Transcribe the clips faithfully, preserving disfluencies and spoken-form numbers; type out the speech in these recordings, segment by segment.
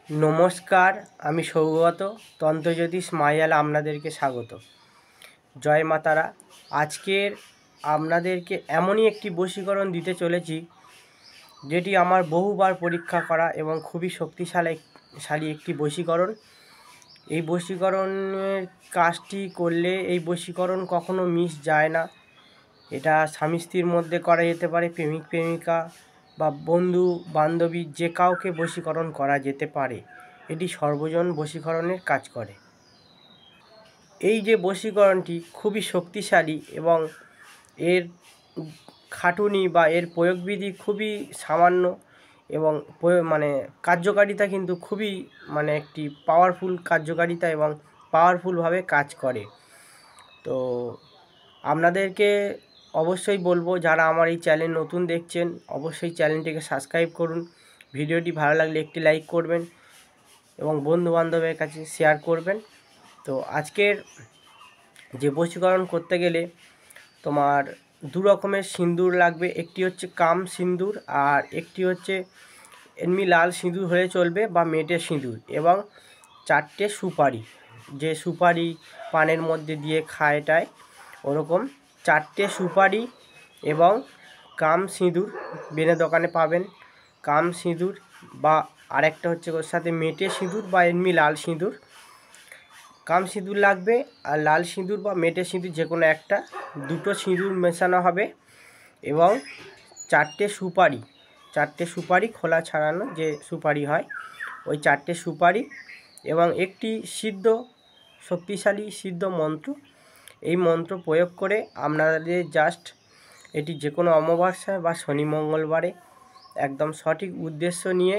নমস্কার, আমি সৌগত তন্ত্রজ্যোতিষ মায়াল আপনাদেরকে স্বাগত। জয় মা তারা। আজকের আপনাদেরকে এমনই একটি বশীকরণ দিতে চলেছি যেটি আমার বহুবার পরীক্ষা করা এবং খুবই শক্তিশালী শালী একটি বশীকরণ। এই বশীকরণের কাজটি করলে এই বশীকরণ কখনো মিস যায় না। এটা স্বামী স্ত্রীর মধ্যে করা যেতে পারে, প্রেমিক প্রেমিকা বা বন্ধু বান্ধবী যে কাউকে বশীকরণ করা যেতে পারে। এটি সর্বজন বশীকরণের কাজ করে। এই যে বশীকরণটি খুবই শক্তিশালী এবং এর খাটুনি বা এর প্রয়োগবিধি খুবই সামান্য এবং মানে কার্যকারিতা কিন্তু খুবই মানে একটি পাওয়ারফুল কার্যকারিতা এবং পাওয়ারফুলভাবে কাজ করে। তো আপনাদেরকে অবশ্যই বলবো, যারা আমার এই চ্যানেল নতুন দেখছেন অবশ্যই চ্যানেলটিকে সাবস্ক্রাইব করুন। ভিডিওটি ভালো লাগলে একটি লাইক করবেন এবং বন্ধুবান্ধবের কাছে শেয়ার করবেন। তো আজকের যে বশীকরণ করতে গেলে তোমার দু রকমের সিঁদুর লাগবে। একটি হচ্ছে কাম সিঁদুর আর একটি হচ্ছে এমনি লাল সিঁদুর হয়ে চলবে বা মেটে সিঁদুর, এবং চারটে সুপারি, যে সুপারি পানের মধ্যে দিয়ে খায়টায় ওরকম চারটে সুপারি এবং কাম সিঁদুর বেনে দোকানে পাবেন। কাম সিঁদুর বা আরেকটা হচ্ছে ওর সাথে মেটে সিঁদুর বা এমনি লাল সিঁদুর। কাম সিঁদুর লাগবে আর লাল সিঁদুর বা মেটে সিঁদুর যে কোনো একটা, দুটো সিঁদুর মেশানো হবে এবং চারটে সুপারি, চারটে সুপারি খোলা ছাড়ানো যে সুপারি হয় ওই চারটে সুপারি এবং একটি সিদ্ধ শক্তিশালী সিদ্ধ মন্ত্র। এই মন্ত্র প্রয়োগ করে আপনাদের জাস্ট এটি যে কোনো অমাবস্যায় বা শনি মঙ্গলবারে একদম সঠিক উদ্দেশ্য নিয়ে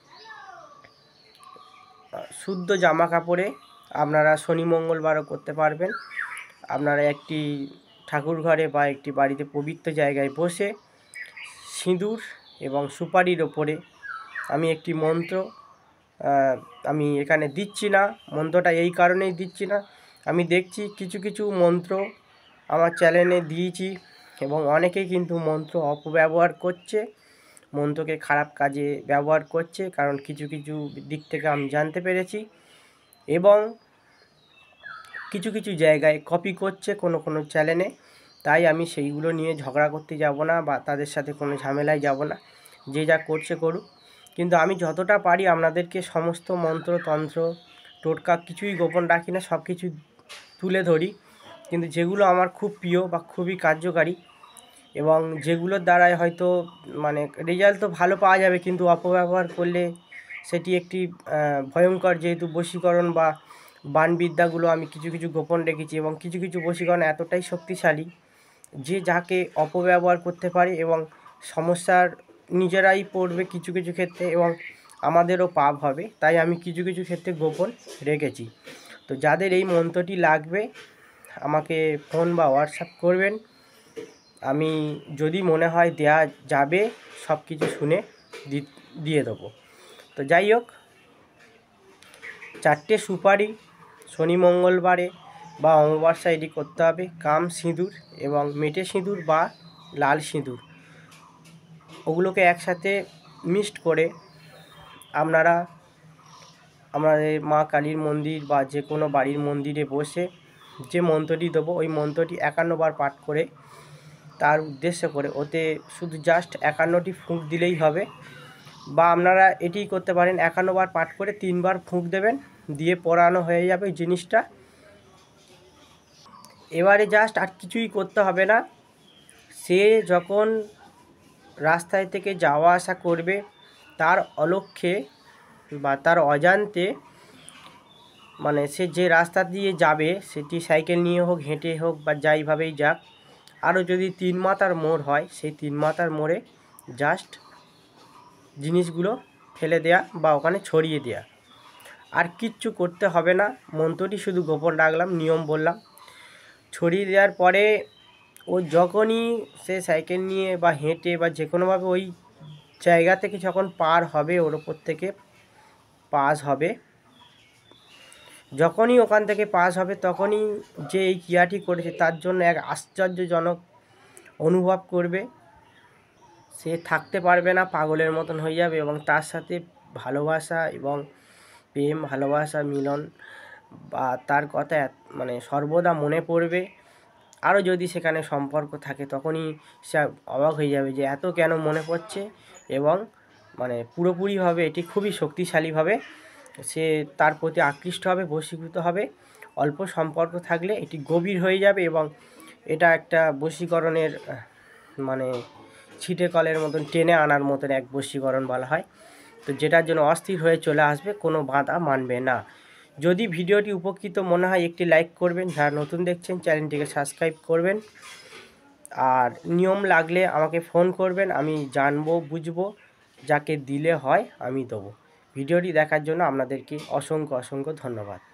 শুদ্ধ জামা কাপড়ে আপনারা শনি মঙ্গলবারও করতে পারবেন। আপনারা একটি ঠাকুর ঘরে বা একটি বাড়িতে পবিত্র জায়গায় বসে সিঁদুর এবং সুপারির ওপরে আমি একটি মন্ত্র আমি এখানে দিচ্ছি না। মন্ত্রটা এই কারণেই দিচ্ছি না, আমি দেখছি কিছু কিছু মন্ত্র আমার চ্যানেলে দিয়েছি এবং অনেকেই কিন্তু মন্ত্র অপব্যবহার করছে, মন্ত্রকে খারাপ কাজে ব্যবহার করছে, কারণ কিছু কিছু দিক থেকে আমি জানতে পেরেছি এবং কিছু কিছু জায়গায় কপি করছে কোনো কোনো চ্যানেলে। তাই আমি সেইগুলো নিয়ে ঝগড়া করতে যাব না বা তাদের সাথে কোনো ঝামেলায় যাব না, যে যা করছে করুক। কিন্তু আমি যতটা পারি আপনাদেরকে সমস্ত মন্ত্র তন্ত্র টোটকা কিছুই গোপন রাখি না, সব কিছু তুলে ধরি। কিন্তু যেগুলো আমার খুব প্রিয় বা খুবই কার্যকারী এবং যেগুলোর দ্বারায় হয়তো মানে রেজাল্ট তো ভালো পাওয়া যাবে, কিন্তু অপব্যবহার করলে সেটি একটি ভয়ঙ্কর, যেহেতু বশীকরণ বা বানবিদ্যাগুলো আমি কিছু কিছু গোপন রেখেছি এবং কিছু কিছু বশীকরণ এতটাই শক্তিশালী যে যাকে অপব্যবহার করতে পারে এবং সমস্যার নিজেরাই পড়বে কিছু কিছু ক্ষেত্রে এবং আমাদেরও পাপ হবে। তাই আমি কিছু কিছু ক্ষেত্রে গোপন রেখেছি। তো যাদের এই মন্ত্রটি লাগবে আমাকে ফোন বা হোয়াটসঅ্যাপ করবেন, আমি যদি মনে হয় দেয়া যাবে সব কিছু শুনে দিয়ে দেবো। তো যাই হোক, চারটে সুপারি শনি মঙ্গলবারে বা অমাবস্যায় এটি করতে হবে। কাম সিঁদুর এবং মেটে সিঁদুর বা লাল সিঁদুর ওগুলোকে একসাথে মিক্সড করে আপনারা আমাদের মা কালীর মন্দির বা যে কোনো বাড়ির মন্দিরে বসে যে মন্ত্রটি দেবো ওই মন্ত্রটি একান্ন বার পাঠ করে তার উদ্দেশ্য করে ওতে শুধু জাস্ট একান্নটি ফুঁক দিলেই হবে, বা আপনারা এটি করতে পারেন একান্ন বার পাঠ করে তিনবার ফুঁক দেবেন, দিয়ে পরানো হয়ে যাবে জিনিসটা। এবারে জাস্ট আর কিছুই করতে হবে না। সে যখন রাস্তায় থেকে যাওয়া আসা করবে তার অলক্ষ্যে বা তার অজান্তে, মানে সে যে রাস্তা দিয়ে যাবে সেটি সাইকেল নিয়ে হোক হেঁটে হোক বা যাইভাবেই যাক, আরও যদি তিন মাথার মোড় হয় সেই তিন মাথার মোড়ে জাস্ট জিনিসগুলো ফেলে দেয়া বা ওখানে ছড়িয়ে দেয়া, আর কিচ্ছু করতে হবে না। মন্ত্রটি শুধু গোপন রাখলাম, নিয়ম বললাম। ছড়িয়ে দেওয়ার পরে ও যখনই সে সাইকেল নিয়ে বা হেঁটে বা যে কোনোভাবে ওই জায়গা থেকে যখন পার হবে, ওর ওপর থেকে পাস হবে, যখনই ওখান থেকে পাস হবে তখনই যে এই ক্রিয়াটি করেছে তার জন্য এক আশ্চর্যজনক অনুভব করবে। সে থাকতে পারবে না, পাগলের মতন হয়ে যাবে এবং তার সাথে ভালোবাসা এবং প্রেম ভালোবাসা মিলন বা তার কথা মানে সর্বদা মনে পড়বে। আরও যদি সেখানে সম্পর্ক থাকে তখনই সে অবাক হয়ে যাবে যে এত কেন মনে পড়ছে, এবং মানে পুরোপুরিভাবে এটি খুবই শক্তিশালীভাবে সে তার প্রতি আকৃষ্ট হবে, বশীভূত হবে। অল্প সম্পর্ক থাকলে এটি গভীর হয়ে যাবে এবং এটা একটা বশীকরণের মানে ছিটে কলের মতন টেনে আনার মতন এক বশীকরণ বলা হয়। তো যেটার জন্য অস্থির হয়ে চলে আসবে, কোনো বাধা মানবে না। যদি ভিডিওটি উপকৃত মনে হয় একটি লাইক করবেন, যারা নতুন দেখছেন চ্যানেলটিকে সাবস্ক্রাইব করবেন, আর নিয়ম লাগলে আমাকে ফোন করবেন, আমি জানবো বুঝবো, যাকে দিলে হয় আমি দেবো। ভিডিওটি দেখার জন্য আপনাদেরকে অসংখ্য অসংখ্য ধন্যবাদ।